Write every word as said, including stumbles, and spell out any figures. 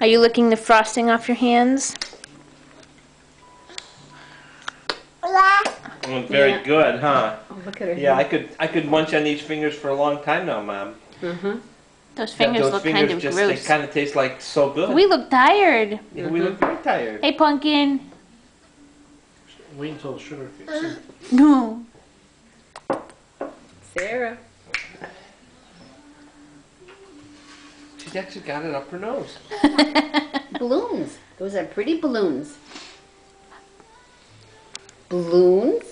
Are you licking the frosting off your hands? Mm, very Yeah. good, huh? Oh, look at her. Yeah, I could I could munch on these fingers for a long time now, Mom. Mm-hmm. Those fingers Those look fingers kind of just gross. they kind of taste like so good. We look tired. Yeah, we look very tired. Hey, Pumpkin. Wait until the sugar kicks in. No. Sarah. She's actually got it up her nose. Balloons. Those are pretty balloons. Balloons.